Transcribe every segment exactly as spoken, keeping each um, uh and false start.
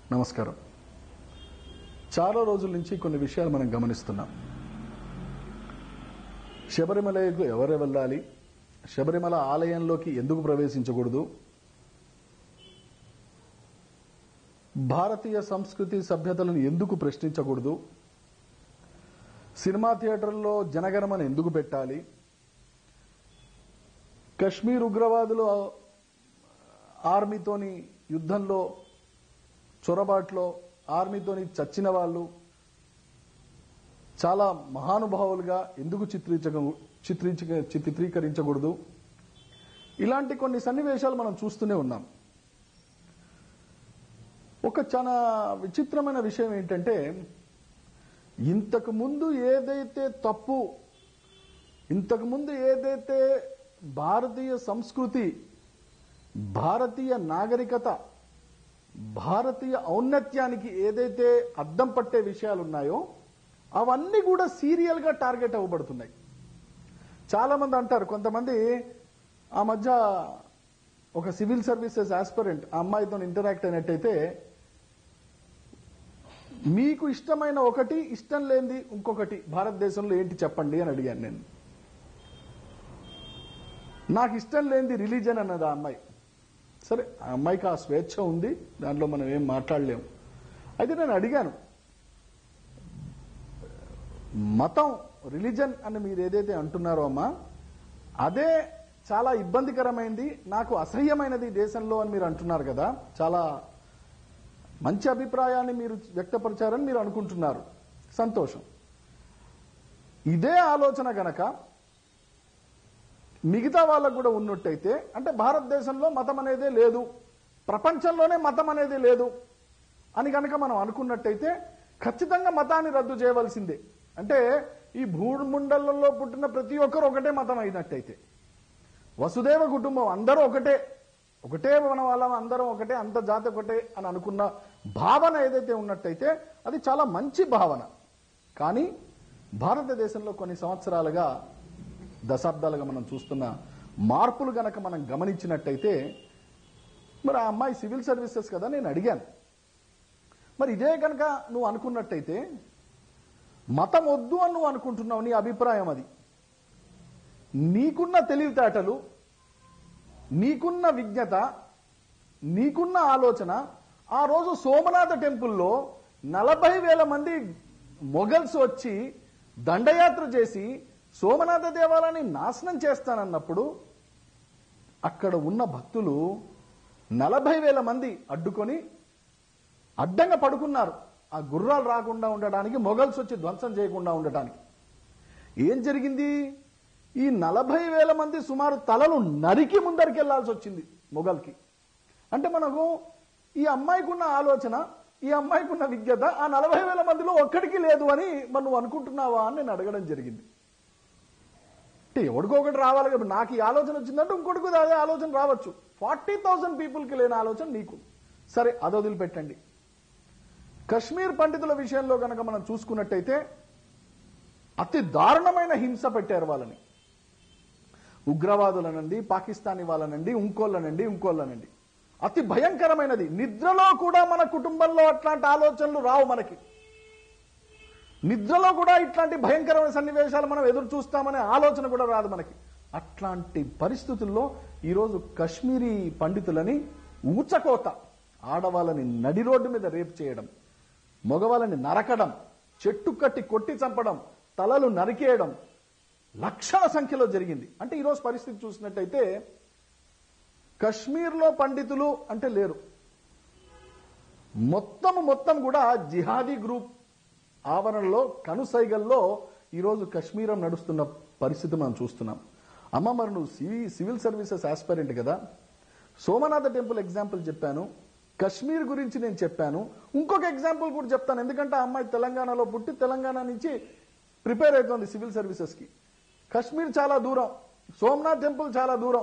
నమస్కారం. చాలా రోజుల నుంచి కొన్ని విషయాలు మనం గమనిస్తున్నాం. శబరిమలకు ఎవరు వెళ్ళాలి, శబరిమల ఆలయంలోకి ఎందుకు ప్రవేశించకూడదు, భారతీయ సంస్కృతి సభ్యతలను ఎందుకు ప్రశ్నించకూడదు, సినిమా థియేటర్లో జనగణమన ఎందుకు పెట్టాలి, కశ్మీర్ ఉగ్రవాదులు ఆర్మీతోని యుద్ధంలో చొరబాట్లో ఆర్మీతోని చచ్చిన వాళ్ళు చాలా మహానుభావులుగా ఎందుకు చిత్రించ చిత్రించ చిత్రీకరించకూడదు, ఇలాంటి కొన్ని సన్నివేశాలు మనం చూస్తూనే ఉన్నాం. ఒక చాలా విచిత్రమైన విషయం ఏంటంటే, ఇంతకు ముందు ఏదైతే తప్పు, ఇంతకు ముందు ఏదైతే భారతీయ సంస్కృతి, భారతీయ నాగరికత, భారతీయ ఔన్నత్యానికి ఏదైతే అద్దం పట్టే విషయాలు ఉన్నాయో అవన్నీ కూడా సీరియల్ గా టార్గెట్ అవ్వబడుతున్నాయి. చాలా మంది అంటారు, కొంతమంది ఆ మధ్య ఒక సివిల్ సర్వీసెస్ ఆస్పిరెంట్ ఆ అమ్మాయితో ఇంటరాక్ట్ అయినట్టయితే, మీకు ఇష్టమైన ఒకటి, ఇష్టం లేనిది ఇంకొకటి భారతదేశంలో ఏంటి చెప్పండి అని అడిగాను నేను. నాకు ఇష్టం లేనిది రిలీజన్ అన్నది ఆ అమ్మాయి. సరే, ఆ అమ్మాయికి ఆ స్వేచ్ఛ ఉంది, దాంట్లో మనం ఏం మాట్లాడలేము. అయితే నేను అడిగాను, మతం, రిలీజన్ అని మీరు ఏదైతే అంటున్నారో అమ్మా, అదే చాలా ఇబ్బందికరమైంది, నాకు అసహ్యమైనది దేశంలో అని మీరు అంటున్నారు కదా, చాలా మంచి అభిప్రాయాన్ని మీరు వ్యక్తపరిచారని మీరు అనుకుంటున్నారు, సంతోషం. ఇదే ఆలోచన గనక మిగతా వాళ్ళకు కూడా ఉన్నట్టయితే, అంటే భారతదేశంలో మతం అనేదే లేదు, ప్రపంచంలోనే మతం అనేది లేదు అని కనుక మనం అనుకున్నట్టయితే ఖచ్చితంగా మతాన్ని రద్దు చేయవలసిందే. అంటే ఈ భూమండలంలో పుట్టిన ప్రతి ఒక్కరు ఒకటే మతం అయినట్టయితే, వసుదేవ కుటుంబం అందరూ ఒకటే, ఒకటే మన వాళ్ళం, అందరం ఒకటే, అంత జాతి ఒకటే అని అనుకున్న భావన ఏదైతే ఉన్నట్టయితే అది చాలా మంచి భావన. కానీ భారతదేశంలో కొన్ని సంవత్సరాలుగా, దశాబ్దాలుగా మనం చూస్తున్న మార్పులు గనక మనం గమనించినట్టయితే, మరి ఆ అమ్మాయి సివిల్ సర్వీసెస్ కదా, నేను అడిగాను, మరి ఇదే కనుక నువ్వు అనుకున్నట్టయితే, మతం వద్దు అని నువ్వు అనుకుంటున్నావు, నీ అభిప్రాయం అది, నీకున్న తెలివితేటలు, నీకున్న విజ్ఞత, నీకున్న ఆలోచన, ఆ రోజు సోమనాథ టెంపుల్లో నలభై వేల మంది మొఘల్స్ వచ్చి దండయాత్ర చేసి సోమనాథ దేవాలయాన్ని నాశనం చేస్తానన్నప్పుడు అక్కడ ఉన్న భక్తులు నలభై వేల మంది అడ్డుకొని అడ్డంగా పడుకున్నారు, ఆ గుర్రాలు రాకుండా ఉండడానికి, మొఘల్స్ వచ్చి ధ్వంసం చేయకుండా ఉండటానికి. ఏం జరిగింది? ఈ నలభై వేల మంది సుమారు తలలు నరికి ముందరికి వెళ్లాల్సి వచ్చింది మొఘల్కి. అంటే మనకు ఈ అమ్మాయికి ఉన్న ఆలోచన, ఈ అమ్మాయికి ఉన్న విజ్ఞత ఆ నలభై వేల మందిలో ఒక్కడికి లేదు అని మరి నువ్వు అనుకుంటున్నావా అని నేను అడగడం జరిగింది. అంటే ఎవడికో ఒకటి రావాలి కదా, నాకు ఈ ఆలోచన వచ్చిందంటే ఇంకొకటికి అదే ఆలోచన రావచ్చు. ఫార్టీ థౌసండ్ పీపుల్కి లేని ఆలోచన నీకు. సరే, అది వదిలిపెట్టండి. కశ్మీర్ పండితుల విషయంలో కనుక మనం చూసుకున్నట్టయితే అతి దారుణమైన హింస పెట్టారు వాళ్ళని, ఉగ్రవాదులనండి, పాకిస్తానీ వాళ్ళనండి, ఇంకోళ్ళనండి ఇంకోళ్ళనండి అతి భయంకరమైనది. నిద్రలో కూడా మన కుటుంబంలో అట్లాంటి ఆలోచనలు రావు మనకి, నిద్రలో కూడా ఇట్లాంటి భయంకరమైన సన్నివేశాలు మనం ఎదురు చూస్తామనే ఆలోచన కూడా రాదు మనకి. అట్లాంటి పరిస్థితుల్లో ఈరోజు కశ్మీరీ పండితులని ఊచకోత, ఆడవాళ్ళని నడి రోడ్డు మీద రేపు చేయడం, మగవాళ్ళని నరకడం, చెట్టు కట్టి కొట్టి చంపడం, తలలు నరికేయడం లక్షల సంఖ్యలో జరిగింది. అంటే ఈరోజు పరిస్థితి చూసినట్టయితే కశ్మీర్లో పండితులు అంటే లేరు, మొత్తం మొత్తం కూడా జిహాదీ గ్రూప్ ఆవరణలో, కనుసైగల్లో ఈరోజు కశ్మీరం నడుస్తున్న పరిస్థితి మనం చూస్తున్నాం. అమ్మ, మరి నువ్వు సివిల్ సర్వీసెస్ ఆస్పైరెంట్ కదా, సోమనాథ టెంపుల్ ఎగ్జాంపుల్ చెప్పాను, కశ్మీర్ గురించి నేను చెప్పాను, ఇంకొక ఎగ్జాంపుల్ కూడా చెప్తాను. ఎందుకంటే ఆ అమ్మాయి తెలంగాణలో పుట్టి తెలంగాణ నుంచి ప్రిపేర్ అవుతుంది సివిల్ సర్వీసెస్కి. కశ్మీర్ చాలా దూరం, సోమనాథ్ టెంపుల్ చాలా దూరం.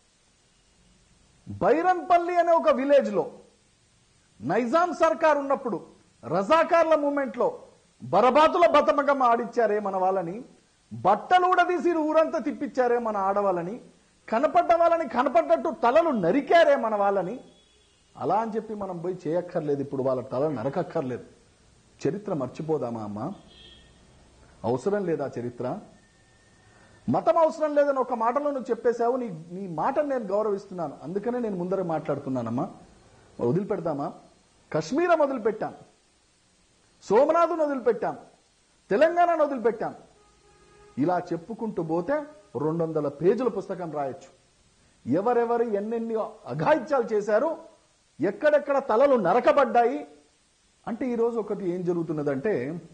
బైరన్పల్లి అనే ఒక విలేజ్ లో నైజాం సర్కార్ ఉన్నప్పుడు రజాకార్ల మూమెంట్ లో బరబాతుల బతమగం ఆడిచ్చారే మన వాళ్ళని, బట్టలు కూడా తీసి ఊరంతా తిప్పించారే మన ఆడవాళ్ళని, కనపడ్డ వాళ్ళని కనపడ్డట్టు తలలు నరికారే మన వాళ్ళని. అలా అని చెప్పి మనం పోయి చేయక్కర్లేదు, ఇప్పుడు వాళ్ళ తల నరకక్కర్లేదు. చరిత్ర మర్చిపోదామా అమ్మ? అవసరం లేదా చరిత్ర? మతం అవసరం లేదని ఒక మాటలో నువ్వు చెప్పేశావు. నీ నీ మాటను నేను గౌరవిస్తున్నాను, అందుకనే నేను ముందర మాట్లాడుతున్నానమ్మా. వదిలిపెడదామా? కశ్మీరం వదిలిపెట్టాం, సోమనాథుని వదిలిపెట్టాం, తెలంగాణను వదిలిపెట్టాం. ఇలా చెప్పుకుంటూ పోతే రెండు వందల పేజీల పుస్తకం రాయొచ్చు. ఎవరెవరు ఎన్నెన్ని అఘాయిత్యాలు చేశారు, ఎక్కడెక్కడ తలలు నరకబడ్డాయి అంటే ఈరోజు ఒకటి ఏం జరుగుతున్నదంటే,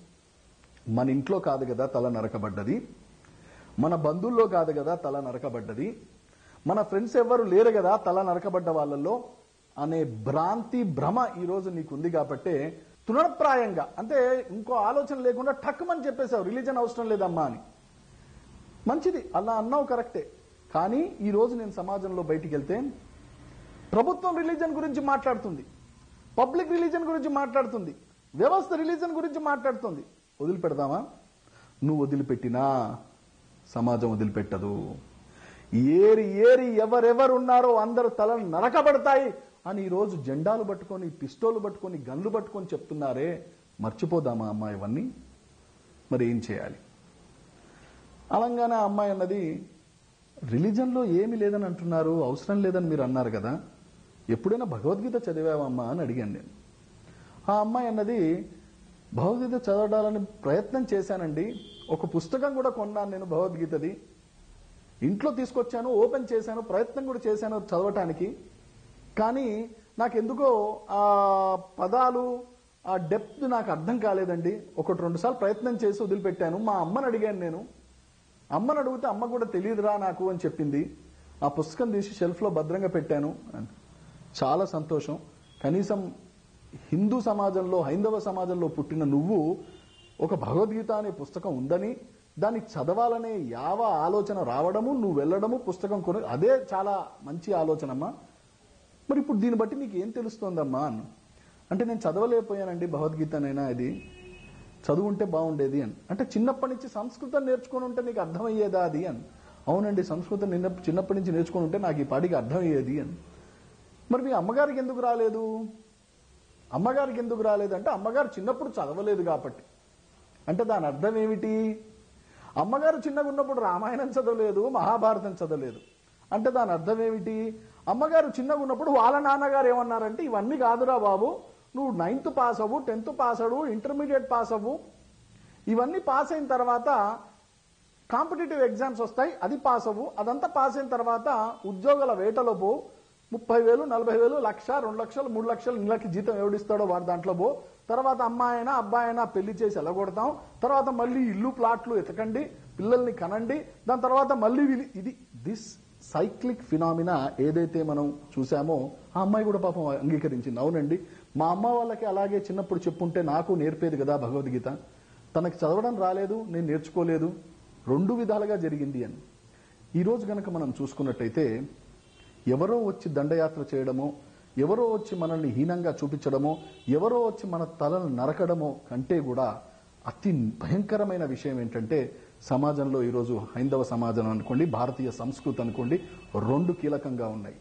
మన ఇంట్లో కాదు కదా తల నరకబడ్డది, మన బంధువుల్లో కాదు కదా తల నరకబడ్డది, మన ఫ్రెండ్స్ ఎవ్వరు లేరు కదా తల నరకబడ్డ వాళ్ళల్లో అనే భ్రాంతి భ్రమ ఈరోజు నీకుంది. కాబట్టే తృణప్రాయంగా, అంటే ఇంకో ఆలోచన లేకుండా టక్కుమని చెప్పేశావు రిలీజన్ అవసరం లేదమ్మా అని. మంచిది, అలా అన్నావు, కరెక్టే. కానీ ఈరోజు నేను సమాజంలో బయటికి వెళ్తే ప్రభుత్వం రిలీజన్ గురించి మాట్లాడుతుంది, పబ్లిక్ రిలీజన్ గురించి మాట్లాడుతుంది, వ్యవస్థ రిలీజన్ గురించి మాట్లాడుతుంది. వదిలిపెడదామా? నువ్వు వదిలిపెట్టినా సమాజం వదిలిపెట్టదు. ఏరి ఏరి ఎవరెవరు ఉన్నారో అందరు తలలు నరకబడతాయి అని ఈరోజు జెండాలు పట్టుకొని, పిస్టోలు పట్టుకొని, గన్లు పట్టుకొని చెప్తున్నారే, మర్చిపోదామా అమ్మా ఇవన్నీ? మరి ఏం చేయాలి? అలంగానే అమ్మాయి అన్నది రిలీజన్లో ఏమీ లేదని అంటున్నారు, అవసరం లేదని మీరు అన్నారు కదా, ఎప్పుడైనా భగవద్గీత చదివావమ్మా అని అడిగాను నేను. ఆ అమ్మాయి అన్నది భగవద్గీత చదవడాలని ప్రయత్నం చేశానండి, ఒక పుస్తకం కూడా కొన్నాను నేను భగవద్గీతది, ఇంట్లో తీసుకొచ్చాను, ఓపెన్ చేశాను, ప్రయత్నం కూడా చేశాను చదవటానికి. కానీ నాకెందుకో ఆ పదాలు, ఆ డెప్త్ నాకు అర్థం కాలేదండి. ఒకటి రెండు సార్లు ప్రయత్నం చేసి వదిలిపెట్టాను. మా అమ్మని అడిగాను నేను, అమ్మని అడిగితే అమ్మ కూడా తెలియదురా నాకు అని చెప్పింది. ఆ పుస్తకం తీసి షెల్ఫ్లో భద్రంగా పెట్టాను. చాలా సంతోషం. కనీసం హిందూ సమాజంలో, హైందవ సమాజంలో పుట్టిన నువ్వు ఒక భగవద్గీత అనే పుస్తకం ఉందని, దాన్ని చదవాలనే యావ ఆలోచన రావడము, నువ్వు వెళ్ళడము, పుస్తకం కొని, అదే చాలా మంచి ఆలోచనమ్మా. మరి ఇప్పుడు దీన్ని బట్టి నీకు ఏం తెలుస్తోందమ్మా అని అంటే, నేను చదవలేకపోయానండి భగవద్గీతనైనా, అది చదువుంటే బాగుండేది అని. అంటే చిన్నప్పటి నుంచి సంస్కృతం నేర్చుకుని ఉంటే నీకు అర్థమయ్యేదా అది అని. అవునండి, సంస్కృతం నిన్న చిన్నప్పటి నుంచి నేర్చుకుని ఉంటే నాకు ఈ పాటికి అర్థమయ్యేది అని. మరి మీ అమ్మగారికి ఎందుకు రాలేదు? అమ్మగారికి ఎందుకు రాలేదంటే, అమ్మగారు చిన్నప్పుడు చదవలేదు కాబట్టి. అంటే దాని అర్థం ఏమిటి? అమ్మగారు చిన్నగా ఉన్నప్పుడు రామాయణం చదవలేదు, మహాభారతం చదవలేదు. అంటే దాని అర్థం ఏమిటి? అమ్మగారు చిన్నగా ఉన్నప్పుడు వాళ్ళ నాన్నగారు ఏమన్నారంటే, ఇవన్నీ కాదురా బాబు, నువ్వు నైన్త్ పాస్ అవ్వు, టెన్త్ పాస్ అవ్వు, ఇంటర్మీడియట్ పాస్ అవ్వు, ఇవన్నీ పాస్ అయిన తర్వాత కాంపిటేటివ్ ఎగ్జామ్స్ వస్తాయి, అది పాస్ అవ్వు, అదంతా పాస్ అయిన తర్వాత ఉద్యోగాల వేటలో పో, ముప్పై వేలు నలభై వేలు లక్ష రెండు లక్షలు మూడు లక్షలు ఇళ్ళకి జీతం ఎవడిస్తాడో వాడు దాంట్లో పో, తర్వాత అమ్మాయినా అబ్బాయినా పెళ్లి చేసి ఎలగొడతాం, తర్వాత మళ్ళీ ఇల్లు ప్లాట్లు ఎతకండి, పిల్లల్ని కనండి, దాని తర్వాత మళ్ళీ ఇది దిస్ సైక్లిక్ ఫినామినా ఏదైతే మనం చూసామో ఆ అమ్మాయి కూడా పాపం అంగీకరించింది. అవునండి, మా అమ్మ వాళ్ళకి అలాగే చిన్నప్పుడు చెప్పుంటే నాకు నేర్పేది కదా భగవద్గీత, తనకి చదవడం రాలేదు, నేను నేర్చుకోలేదు, రెండు విధాలుగా జరిగింది అని. ఈరోజు కనుక మనం చూసుకున్నట్టయితే ఎవరో వచ్చి దండయాత్ర చేయడమో, ఎవరో వచ్చి మనల్ని హీనంగా చూపించడమో, ఎవరో వచ్చి మన తలను నరకడమో కంటే కూడా అతి భయంకరమైన విషయం ఏంటంటే, సమాజంలో ఈరోజు హైందవ సమాజం అనుకోండి, భారతీయ సంస్కృతి అనుకోండి, రెండు కీలకంగా ఉన్నాయి.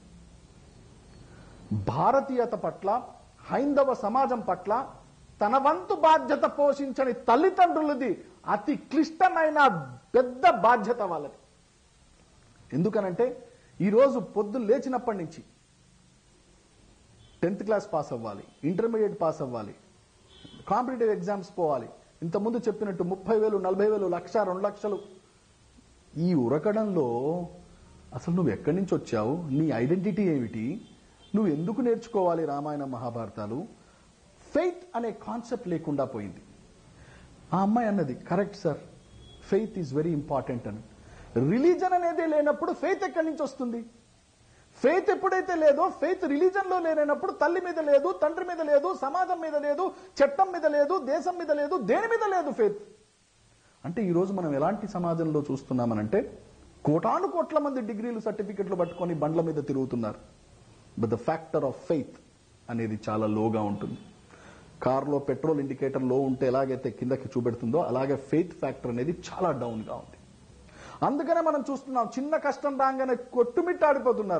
భారతీయత పట్ల, హైందవ సమాజం పట్ల తన వంతు బాధ్యత పోషించని తల్లిదండ్రులది అతి క్లిష్టమైన పెద్ద బాధ్యత వాళ్ళది. ఎందుకనంటే ఈరోజు పొద్దున్న లేచినప్పటి నుంచి టెన్త్ క్లాస్ పాస్ అవ్వాలి, ఇంటర్మీడియట్ పాస్ అవ్వాలి, కాంపిటేటివ్ ఎగ్జామ్స్ పోవాలి, ఇంతకుముందు చెప్పినట్టు ముప్పై వేలు నలభై వేలు లక్ష రెండు లక్షలు, ఈ ఉరకడంలో అసలు నువ్వు ఎక్కడి నుంచి వచ్చావు, నీ ఐడెంటిటీ ఏమిటి, నువ్వు ఎందుకు నేర్చుకోవాలి రామాయణ మహాభారతాలు, ఫెయిత్ అనే కాన్సెప్ట్ లేకుండా పోయింది. ఆ అమ్మాయి అన్నది correct sir, faith is very important అని. రిలీజన్ అనేది లేనప్పుడు ఫెయిత్ ఎక్కడి నుంచి వస్తుంది? ఫెయిత్ ఎప్పుడైతే లేదో, ఫెయిత్ రిలీజన్ లో లేనప్పుడు తల్లి మీద లేదు, తండ్రి మీద లేదు, సమాజం మీద లేదు, చట్టం మీద లేదు, దేశం మీద లేదు, దేని మీద లేదు ఫెయిత్. అంటే ఈరోజు మనం ఎలాంటి సమాజంలో చూస్తున్నామనంటే, కోటాను కోట్ల మంది డిగ్రీలు సర్టిఫికెట్లు పట్టుకొని బండ్ల మీద తిరుగుతున్నారు, but the factor of faith అనేది చాలా లోగా ఉంటుంది. కార్లో పెట్రోల్ ఇండికేటర్ లో ఉంటే ఎలాగైతే కిందకి చూపెడుతుందో, అలాగే ఫెయిత్ ఫ్యాక్టర్ అనేది చాలా డౌన్ గా ఉంది. అందుకనే మనం చూస్తున్నాం, చిన్న కష్టం రాగానే కొట్టుమిట్టాడిపోతున్నారు.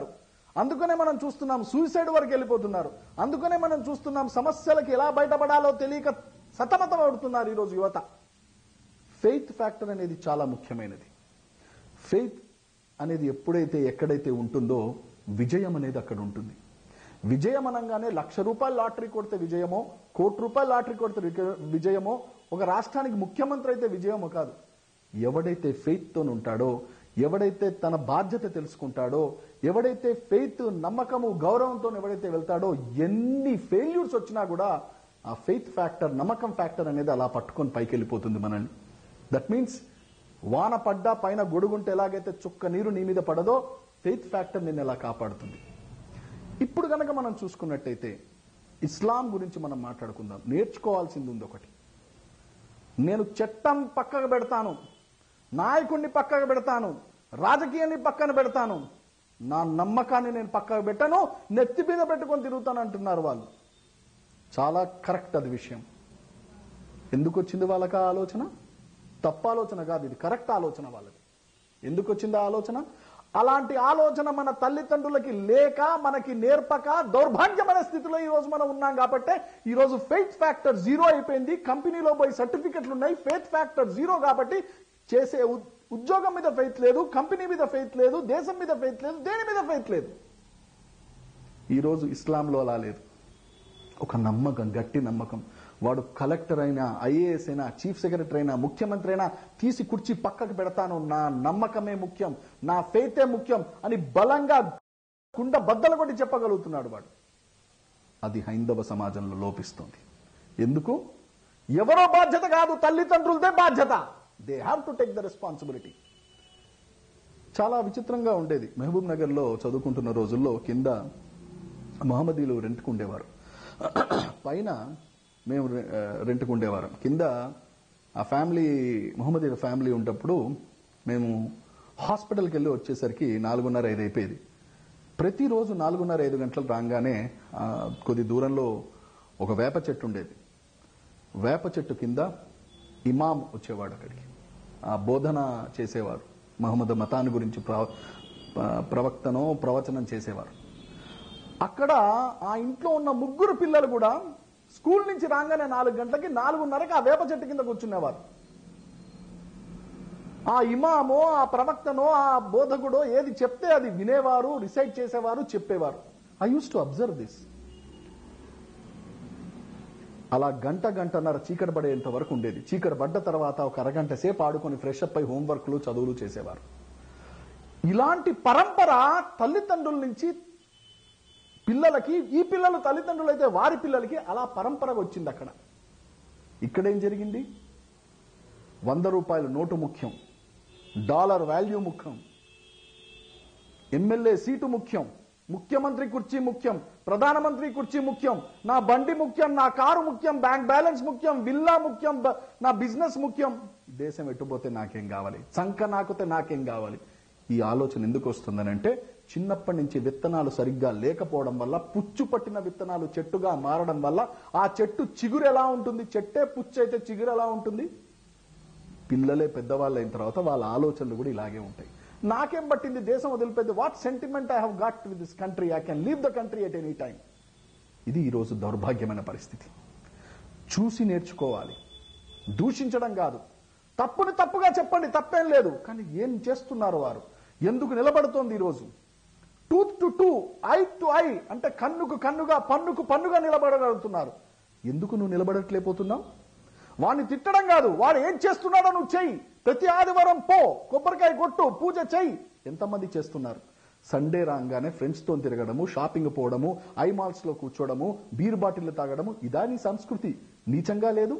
అందుకనే మనం చూస్తున్నాం సూసైడ్ వరకు వెళ్ళిపోతున్నారు. అందుకనే మనం చూస్తున్నాం సమస్యలకు ఎలా బయటపడాలో తెలియక సతమతం అవుతున్నారు ఈరోజు యువత. ఫెయిత్ ఫ్యాక్టర్ అనేది చాలా ముఖ్యమైనది. ఫెయిత్ అనేది ఎప్పుడైతే ఎక్కడైతే ఉంటుందో విజయం అనేది అక్కడ ఉంటుంది. విజయం అనగానే లక్ష రూపాయల లాటరీ కొడితే విజయమో, కోటి రూపాయల లాటరీ కొడితే విజయమో, ఒక రాష్ట్రానికి ముఖ్యమంత్రి అయితే విజయమో కాదు. ఎవడైతే ఫెయిత్తో ఉంటాడో, ఎవడైతే తన బాధ్యత తెలుసుకుంటాడో, ఎవడైతే ఫెయిత్ నమ్మకము గౌరవంతో ఎవడైతే వెళ్తాడో, ఎన్ని ఫెయిల్యూర్స్ వచ్చినా కూడా ఆ ఫెయిత్ ఫ్యాక్టర్, నమ్మకం ఫ్యాక్టర్ అనేది అలా పట్టుకొని పైకి వెళ్ళిపోతుంది మనల్ని. దట్ మీన్స్ వాన పడ్డా పైన గొడుగుంటే ఎలాగైతే చుక్క నీరు నీ మీద పడదో, ఫెయిత్ ఫ్యాక్టర్ నిన్ను ఎలా కాపాడుతుంది. ఇప్పుడు కనుక మనం చూసుకున్నట్టయితే ఇస్లాం గురించి మనం మాట్లాడుకుందాం. నేర్చుకోవాల్సింది ఉంది ఒకటి. నేను చట్టం పక్కకు పెడతాను, నాయకుడిని పక్కకు పెడతాను, రాజకీయాన్ని పక్కన పెడతాను, నా నమ్మకాన్ని నేను పక్కకు పెట్టను, నెత్తి మీద పెట్టుకొని తిరుగుతాను అంటున్నారు వాళ్ళు. చాలా కరెక్ట్ అది విషయం. ఎందుకు వచ్చింది వాళ్ళకి ఆ ఆలోచన? తప్పు ఆలోచన కాదు, ఇది కరెక్ట్ ఆలోచన వాళ్ళది. ఎందుకు వచ్చింది ఆ ఆలోచన? అలాంటి ఆలోచన మన తల్లిదండ్రులకి లేక, మనకి నేర్పక, దౌర్భాగ్యమైన స్థితిలో ఈ రోజు మనం ఉన్నాం. కాబట్టి ఈ రోజు ఫెయిత్ ఫ్యాక్టర్ జీరో అయిపోయింది. కంపెనీలో పోయి సర్టిఫికెట్లు ఉన్నాయి, ఫెయిత్ ఫ్యాక్టర్ జీరో. కాబట్టి చేసే ఉద్యోగం మీద ఫెయిత్ లేదు, కంపెనీ మీద ఫెయిత్ లేదు, దేశం మీద ఫెయిత్ లేదు, దేని మీద ఫెయిత్ లేదు. ఈరోజు ఇస్లాంలో అలా లేదు. ఒక నమ్మకం, గట్టి నమ్మకం. వాడు కలెక్టర్ అయినా, ఐఏఎస్ అయినా, చీఫ్ సెక్రటరీ అయినా, ముఖ్యమంత్రి అయినా తీసి కుర్చీ పక్కకు పెడతాను, నా నమ్మకమే ముఖ్యం, నా ఫెయితే ముఖ్యం అని బలంగా కుండ బద్దలు కొట్టి చెప్పగలుగుతున్నాడు వాడు. అది హైందవ సమాజంలో లోపిస్తుంది. ఎందుకు? ఎవరో బాధ్యత కాదు, తల్లిదండ్రులదే బాధ్యత. They have to take the responsibility. చాలా విచిత్రంగా ఉండేది. మహబూబ్ నగర్ లో చదువుకుంటున్న రోజుల్లో కింద మహమ్మదీలు రెంట్కుండేవారు, పైన మేము రెంట్కుండేవారం. కింద ఆ ఫ్యామిలీ, మహమ్మదీల ఫ్యామిలీ ఉన్నప్పుడు మేము హాస్పిటల్కి వెళ్ళి వచ్చేసరికి నాలుగున్నర ఐదు అయిపోయేది. ప్రతిరోజు నాలుగున్నర ఐదు గంటలు రాగానే కొద్ది దూరంలో ఒక వేప చెట్టు ఉండేది. వేప చెట్టు కింద ఇమాం వచ్చేవాడు. అక్కడికి ఆ బోధన చేసేవారు, మహమ్మద్ మతాన్ని గురించి ప్రవక్తనో ప్రవచనం చేసేవారు. అక్కడ ఆ ఇంట్లో ఉన్న ముగ్గురు పిల్లలు కూడా స్కూల్ నుంచి రాగానే నాలుగు గంటలకి నాలుగున్నరకి ఆ వేప చెట్టు కింద కూర్చునేవారు. ఆ ఇమామో, ఆ ప్రవక్తనో, ఆ బోధకుడో ఏది చెప్తే అది వినేవారు, రిసైట్ చేసేవారు, చెప్పేవారు. I use to observe this. అలా గంట గంటన్నర చీకటి పడేంత వరకు ఉండేది. చీకటి పడ్డ తర్వాత ఒక అరగంట సేపు ఆడుకొని ఫ్రెష్ అప్ అయి హోంవర్క్లు, చదువులు చేసేవారు. ఇలాంటి పరంపర తల్లిదండ్రుల నుంచి పిల్లలకి, ఈ పిల్లలు తల్లిదండ్రులు అయితే వారి పిల్లలకి అలా పరంపర వచ్చింది. అక్కడ ఇక్కడేం జరిగింది? వంద రూపాయల నోటు ముఖ్యం, డాలర్ వాల్యూ ముఖ్యం, ఎమ్మెల్యే సీటు ముఖ్యం, ముఖ్యమంత్రి కుర్చీ ముఖ్యం, ప్రధానమంత్రి కుర్చీ ముఖ్యం, నా బండి ముఖ్యం, నా కారు ముఖ్యం, బ్యాంక్ బ్యాలెన్స్ ముఖ్యం, విల్లా ముఖ్యం, నా బిజినెస్ ముఖ్యం. దేశం ఎట్టుపోతే నాకేం కావాలి, చంక నాకుతే నాకేం కావాలి. ఈ ఆలోచన ఎందుకు వస్తుందనంటే చిన్నప్పటి నుంచి విత్తనాలు సరిగ్గా లేకపోవడం వల్ల, పుచ్చు పట్టిన విత్తనాలు చెట్టుగా మారడం వల్ల ఆ చెట్టు చిగురు ఎలా ఉంటుంది? చెట్టే పుచ్చు అయితే చిగురు ఎలా ఉంటుంది? పిల్లలే పెద్దవాళ్ళు అయిన తర్వాత వాళ్ళ ఆలోచనలు కూడా ఇలాగే ఉంటాయి. నాకేం పట్టింది దేశం వదిలిపోయింది, what sentiment I have got with this country, I can leave the country at any time. ఇది ఈరోజు దౌర్భాగ్యమైన పరిస్థితి. చూసి నేర్చుకోవాలి, దూషించడం కాదు. తప్పుని తప్పుగా చెప్పండి, తప్పేం లేదు. కానీ ఏం చేస్తున్నారు వారు? ఎందుకు నిలబడుతోంది ఈరోజు? టూత్ టు టూ, ఐ టు ఐ అంటే కన్నుకు కన్నుగా, పన్నుకు పన్నుగా నిలబడగలుగుతున్నారు. ఎందుకు నువ్వు నిలబడట్లేకపోతున్నావు? వాడిని తిట్టడం కాదు, వాడు ఏం చేస్తున్నాడో నువ్వు చెయ్యి. ప్రతి ఆదివారం పో, కొబ్బరికాయ కొట్టు, పూజ చెయ్యి. ఎంతమంది చేస్తున్నారు? సండే రాగానే ఫ్రెండ్స్ తో తిరగడము, షాపింగ్ పోవడము, ఐ మాల్స్ లో కూర్చోవడము, బీర్ బాటిల్ తాగడము, ఇదా నీ సంస్కృతి? నీచంగా లేదు?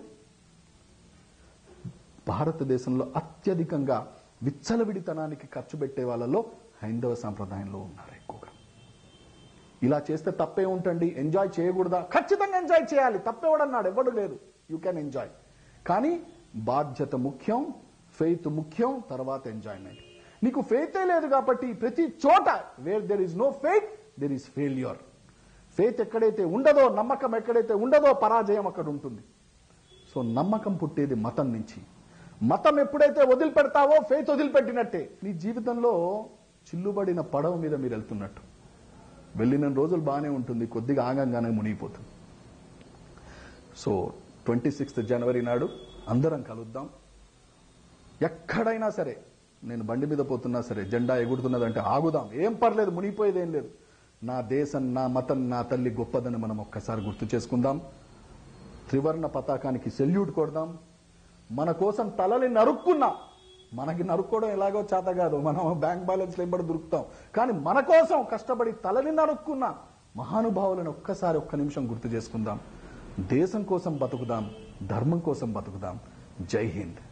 భారతదేశంలో అత్యధికంగా విచ్చలవిడితనానికి ఖర్చు పెట్టే వాళ్ళలో హైందవ సాంప్రదాయంలో ఉన్నారు ఎక్కువగా. ఇలా చేస్తే తప్పే ఉంటుంది, ఎంజాయ్ చేయకూడదా? ఖచ్చితంగా ఎంజాయ్ చేయాలి, తప్పేవాడన్నాడు ఎవడు లేదు. You can enjoy. కానీ బాధ్యత ముఖ్యం, ఫెయిత్ ముఖ్యం, తర్వాత ఎంజాయ్మెంట్. నీకు ఫెయితే లేదు కాబట్టి ప్రతి చోట where there is no faith there is failure. Faith ఎక్కడైతే ఉండదో, నమ్మకం ఎక్కడైతే ఉండదో, పరాజయం అక్కడ ఉంటుంది. సో నమ్మకం పుట్టేది మతం నుంచి. మతం ఎప్పుడైతే వదిలిపెడతావో ఫెయిత్ వదిలిపెట్టినట్టే. నీ జీవితంలో చిల్లుబడిన పడవ మీద మీరు వెళ్తున్నట్టు. వెళ్ళిన రోజులు బాగానే ఉంటుంది, కొద్దిగా ఆగంగానే మునిగిపోతుంది. సో ట్వంటీ సిక్స్త్ జనవరి నాడు అందరం కలుద్దాం. ఎక్కడైనా సరే, నేను బండి మీద పోతున్నా సరే, జెండా ఎగురుతున్నదంటే ఆగుదాం, ఏం పర్లేదు, మునిగిపోయేది ఏం లేదు. నా దేశం, నా మతం, నా తల్లి గొప్పదని మనం ఒక్కసారి గుర్తు చేసుకుందాం. త్రివర్ణ పతాకానికి సెల్యూట్ కొడదాం. మన కోసం తలని నరుక్కున్నా, మనకి నరుక్కోవడం ఎలాగో చేత కాదు, మనం బ్యాంక్ బ్యాలెన్స్ ఎంబడి దొరుకుతాం, కానీ మన కోసం కష్టపడి తలని నరుక్కున్న మహానుభావులను ఒక్కసారి ఒక్క నిమిషం గుర్తు చేసుకుందాం. దేశం కోసం బతుకుదాం, ధర్మం కోసం బతుకుదాం. జై హింద్.